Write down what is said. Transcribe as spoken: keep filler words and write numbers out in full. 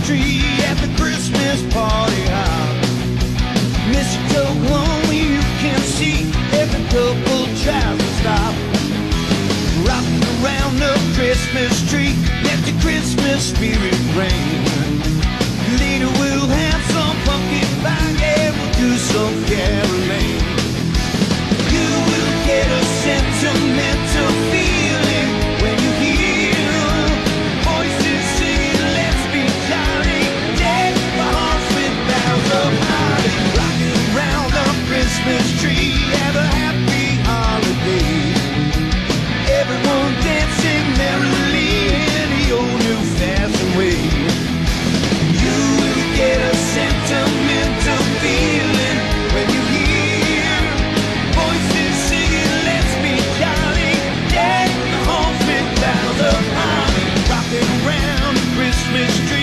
tree at the Christmas party hop. Mistletoe only you can see, every couple tries to stop. Rocking around the Christmas tree, let the Christmas spirit reign. Later we'll have some pumpkin pie, yeah, we'll do some caroling. You will get a sentimental feeling when you hear voices singing, let's be jolly, deck the halls with boughs of holly. Rocking around the Christmas tree, have a happy holiday. Everyone dancing merrily in the old new-fashioned way. You will get a sentimental feeling when you hear voices singing, let's be jolly, deck the halls with boughs of holly. Rocking around the Christmas tree.